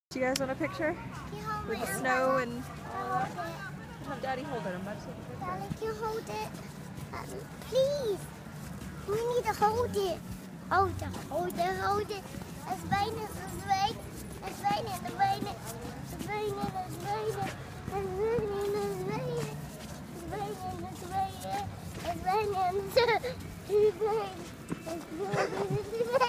Do you guys want a picture? With the snow and all that? Have Daddy hold it. I'm about to take a picture. Daddy, can you hold it? Please. We need to hold it. Hold it, hold it, hold it. It's raining, it's raining. It's raining, it's raining. It's raining, it's raining. It's raining, it's raining. It's raining, it's raining. It's raining, it's raining. It's raining, it's raining.